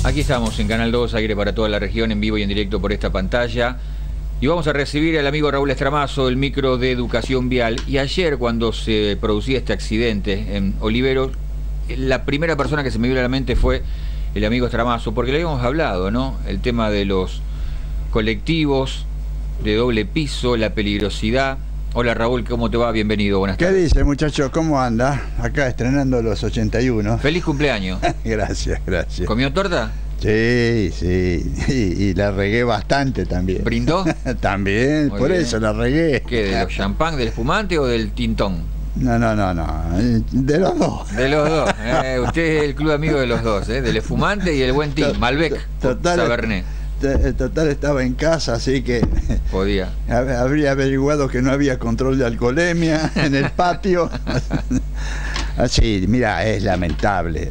Aquí estamos en Canal 2, aire para toda la región, en vivo y en directo por esta pantalla. Y vamos a recibir al amigo Raúl Estramazo, el micro de educación vial. Y ayer, cuando se producía este accidente en Oliveros, la primera persona que se me vino a la mente fue el amigo Estramazo, porque le habíamos hablado, ¿no? El tema de los colectivos de doble piso, la peligrosidad. Hola Raúl, ¿cómo te va? Bienvenido, buenas tardes. ¿Qué dice, muchacho? ¿Cómo anda? Acá estrenando los 81. ¡Feliz cumpleaños! Gracias, gracias. ¿Comió torta? Sí, sí, y la regué bastante también. ¿Brindó? También, Muy por bien. eso la regué. ¿Qué? ¿De los champán, del espumante o del tintón? No, de los dos. De los dos. Usted es el club amigo de los dos, del espumante y el buen tin, Malbec, Sabernet. Total estaba en casa, así que podía. Habría averiguado que no había control de alcoholemia en el patio. Así, mira, es lamentable.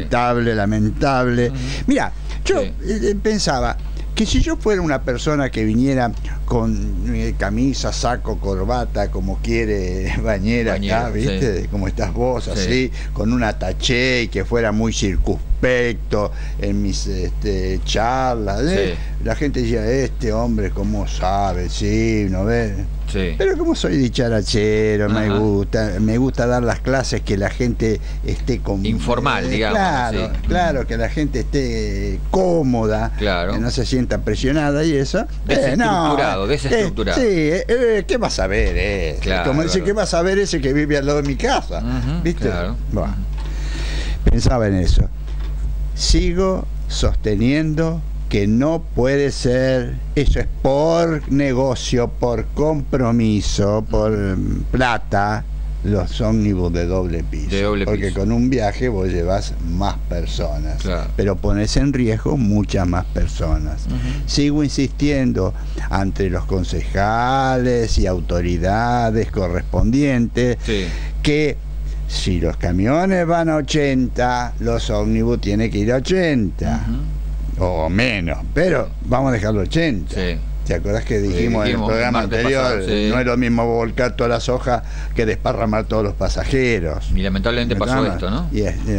Mira, yo pensaba que si yo fuera una persona que viniera con camisa, saco, corbata, como quiere bañera acá, ¿viste? Sí. Como estás vos, así, con un ataché y que fuera muy circunspecto en mis charlas, la gente decía, este hombre, ¿cómo sabe? Sí, ¿no ves? Sí. Pero como soy dicharachero, me gusta dar las clases que la gente esté informal, digamos. Claro, claro, que la gente esté cómoda, que no se sienta presionada y eso. Desestructurado. ¿Qué vas a ver? Claro, como dice, ¿qué vas a ver ese que vive al lado de mi casa? ¿Viste? Claro. Bueno, pensaba en eso. Sigo sosteniendo que no puede ser, eso es por negocio, por compromiso, por plata, los ómnibus de doble piso. Porque con un viaje vos llevas más personas, pero pones en riesgo muchas más personas. Sigo insistiendo ante los concejales y autoridades correspondientes que si los camiones van a 80, los ómnibus tienen que ir a 80. O menos, pero vamos a dejarlo 80. ¿Te acordás que dijimos en el programa anterior? No es lo mismo volcar todas las hojas que desparramar todos los pasajeros. Y lamentablemente pasó esto, ¿no?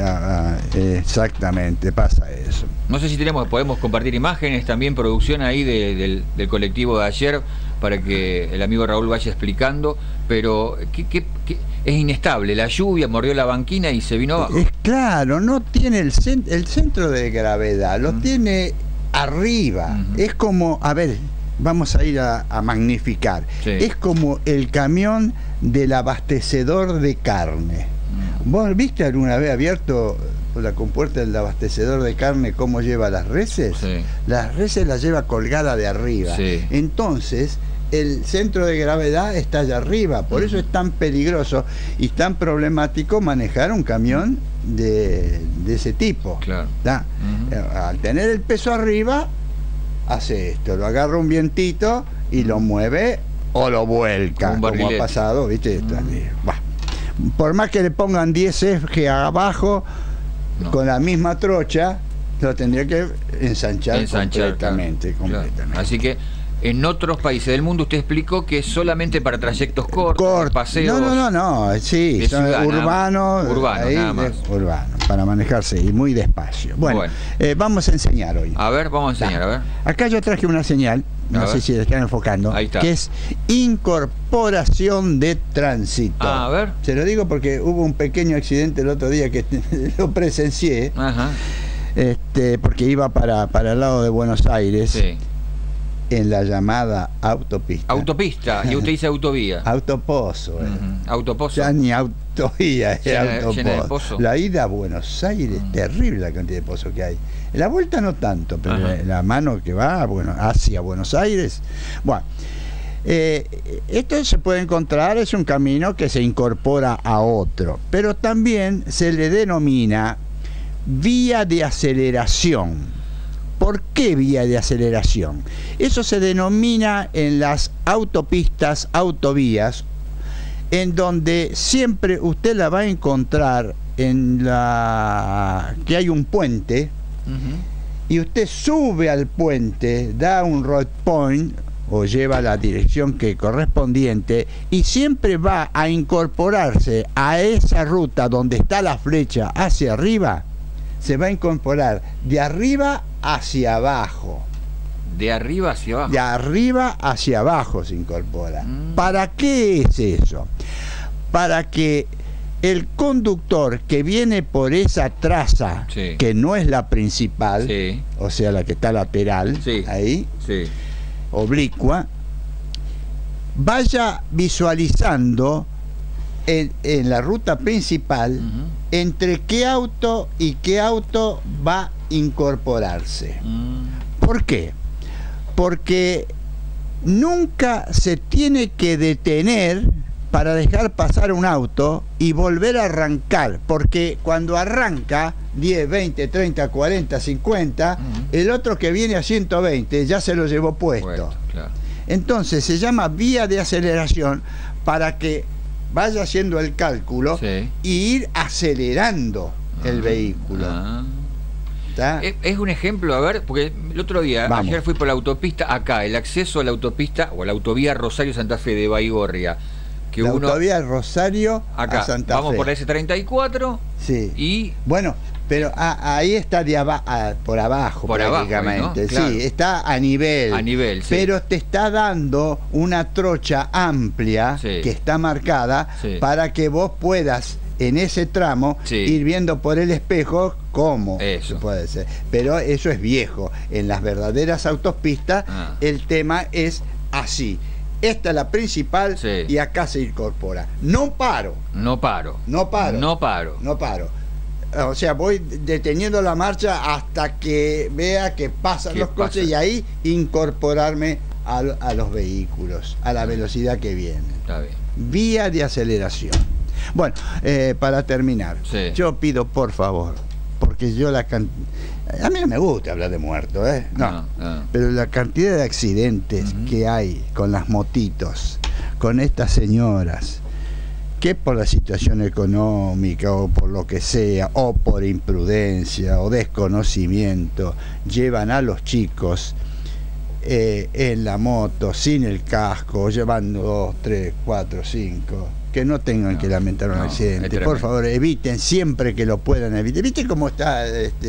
Exactamente, pasa eso. No sé si podemos compartir imágenes, también producción ahí del colectivo de ayer, para que el amigo Raúl vaya explicando, pero es inestable, la lluvia mordió la banquina y se vino abajo. Es claro, no tiene el centro de gravedad, lo tiene arriba. Es como, a ver, vamos a ir a magnificar. Es como el camión del abastecedor de carne. ¿Vos viste alguna vez abierto la compuerta del abastecedor de carne cómo lleva las reses? Las reses las lleva colgada de arriba. Entonces el centro de gravedad está allá arriba, por eso es tan peligroso y tan problemático manejar un camión de ese tipo. Al tener el peso arriba, hace esto, lo agarra un vientito y lo mueve o lo vuelca, como ha pasado, ¿viste? Por más que le pongan 10 ejes abajo, con la misma trocha, lo tendría que ensanchar completamente. Así que en otros países del mundo usted explicó que solamente para trayectos cortos, paseos. No, sí, son urbanos, para manejarse y muy despacio. Bueno. Vamos a enseñar hoy. A ver, vamos a enseñar, a ver. Acá yo traje una señal, no sé si la están enfocando, que es incorporación de tránsito. A ver. Se lo digo porque hubo un pequeño accidente el otro día que lo presencié, porque iba para el lado de Buenos Aires. En la llamada autopista. Autopista, y usted dice autovía. Autopozo. Autopozo. Ya ni autovía, es autopozo. La ida a Buenos Aires, terrible la cantidad de pozos que hay. La vuelta no tanto, pero la mano que va hacia Buenos Aires. Bueno, esto se puede encontrar, es un camino que se incorpora a otro, pero también se le denomina vía de aceleración. ¿Por qué vía de aceleración? Eso se denomina en las autopistas, autovías, en donde siempre usted la va a encontrar en que hay un puente, y usted sube al puente, da un road point, o lleva la dirección que correspondiente, y siempre va a incorporarse a esa ruta donde está la flecha hacia arriba, se va a incorporar de arriba hacia abajo. De arriba hacia abajo. De arriba hacia abajo se incorpora. ¿Para qué es eso? Para que el conductor que viene por esa traza, sí, que no es la principal, sí, o sea, la que está lateral, sí, ahí, sí, oblicua, vaya visualizando en la ruta principal entre qué auto y qué auto va a incorporarse. ¿Por qué? Porque nunca se tiene que detener para dejar pasar un auto y volver a arrancar, porque cuando arranca 10, 20, 30, 40, 50, el otro que viene a 120 ya se lo llevó puesto. Claro. Entonces se llama vía de aceleración para que vaya haciendo el cálculo, sí, y ir acelerando el vehículo. Es un ejemplo, a ver, porque el otro día, Vamos. ayer fui por la autopista, acá, el acceso a la autopista o a la autovía Rosario-Santa Fe de Baigorria. Que la uno, autovía Rosario acá, a Santa vamos Fe. por la S34, sí, y bueno, pero ahí está por abajo por prácticamente, abajo, ¿no? Claro. Sí, está a nivel, sí, pero te está dando una trocha amplia, sí, que está marcada, sí, para que vos puedas en ese tramo, sí, ir viendo por el espejo cómo eso puede ser. Pero eso es viejo. En las verdaderas autopistas el tema es así. Esta es la principal, sí, y acá se incorpora. No paro. No paro. No paro. No paro. No paro. O sea, voy deteniendo la marcha hasta que vea que pasan los coches y ahí incorporarme a los vehículos, a la velocidad que viene. Está bien. Vía de aceleración. Bueno, para terminar, sí, yo pido por favor, porque yo a mí no me gusta hablar de muertos, no, pero la cantidad de accidentes que hay con las motitos, con estas señoras, que por la situación económica o por lo que sea, o por imprudencia o desconocimiento, llevan a los chicos en la moto, sin el casco, llevando 2, 3, 4, 5, que no tengan que lamentar un accidente. Por favor, eviten siempre que lo puedan evitar. ¿Viste cómo está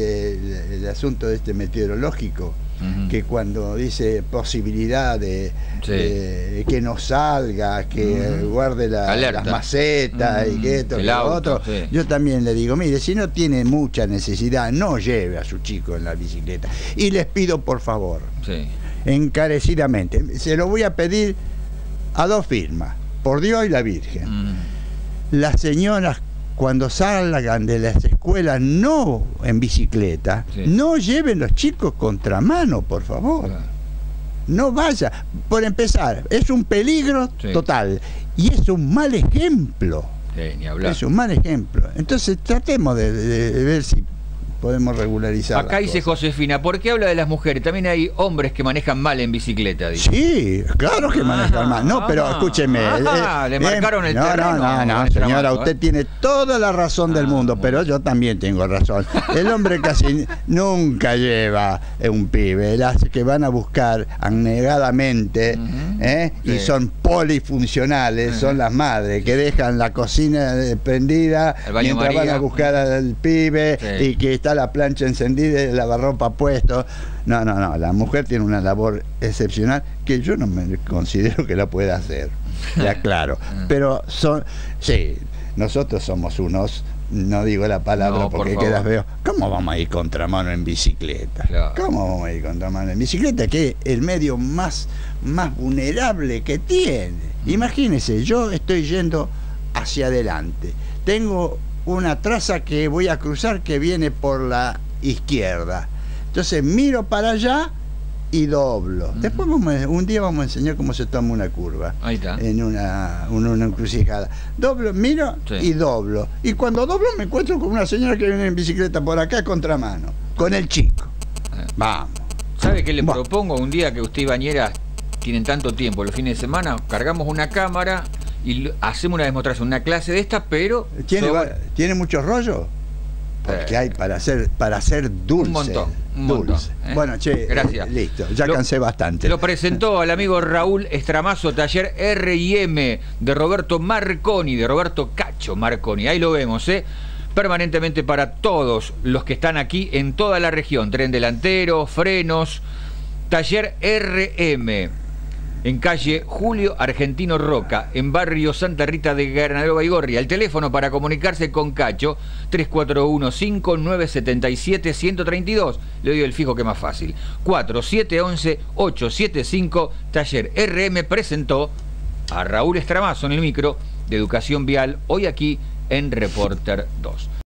el asunto de este meteorológico? Que cuando dice posibilidad de que no salga, que guarde las macetas y que esto, que lo otro, yo también le digo, mire, si no tiene mucha necesidad, no lleve a su chico en la bicicleta. Y les pido por favor, encarecidamente, se lo voy a pedir a 2 firmas, por Dios y la Virgen. Las señoras, cuando salgan de las escuelas, no en bicicleta, no lleven los chicos contramano, por favor. No vaya. Por empezar, es un peligro total y es un mal ejemplo. Ni hablar. Es un mal ejemplo. Entonces tratemos de ver si podemos regularizar. Acá dice Josefina, ¿por qué habla de las mujeres? También hay hombres que manejan mal en bicicleta, dice. Sí, claro que manejan mal. No, pero escúcheme. Le marcaron el terreno. No, señora, usted tiene toda la razón del mundo, pero yo también tengo razón. El hombre casi nunca lleva un pibe, las que van a buscar anegadamente, y son polifuncionales, son las madres que dejan la cocina prendida mientras van a buscar al pibe, y que está la plancha encendida y el lavarropa puesto. No, la mujer tiene una labor excepcional que yo no me considero que la pueda hacer, ya claro, pero sí, nosotros somos unos, no digo la palabra porque quedas feo. ¿Cómo vamos a ir contramano en bicicleta? Claro. ¿Cómo vamos a ir contramano en bicicleta? Que es el medio más vulnerable que tiene. Imagínese, yo estoy yendo hacia adelante, tengo una traza que voy a cruzar que viene por la izquierda, entonces miro para allá y doblo. Después un día vamos a enseñar cómo se toma una curva. Ahí está. En una encrucijada. Doblo, miro y doblo. Y cuando doblo me encuentro con una señora que viene en bicicleta por acá contramano, con el chico. Vamos. ¿Sabe qué le propongo? Un día que usted y Bañera tienen tanto tiempo, los fines de semana, cargamos una cámara y hacemos una demostración, una clase de esta, pero... ¿Tiene mucho rollo? Porque hay para hacer dulce. Un montón. Bueno, gracias. Listo, ya cansé bastante. Lo presentó al amigo Raúl Estramazo, taller R&M de Roberto Marconi, de Roberto Cacho Marconi. Ahí lo vemos, permanentemente para todos los que están aquí en toda la región. Tren delantero, frenos, taller RM, en calle Julio Argentino Roca, en barrio Santa Rita de Granadero Baigorria. El teléfono para comunicarse con Cacho, 3415-977-132. Le doy el fijo que es más fácil. 4711-875. Taller RM presentó a Raúl Estramazo en el micro de Educación Vial, hoy aquí en Reporter 2.